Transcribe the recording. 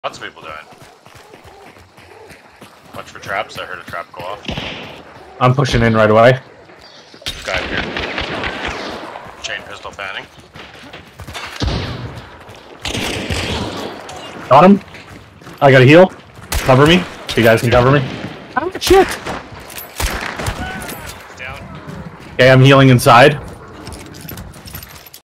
Lots of people dying. Watch for traps. I heard a trap go off. I'm pushing in right away. Guy here. Chain pistol fanning. Got him. I got a heal. Cover me. You guys can cover me. Oh shit! Down. Okay, I'm healing inside.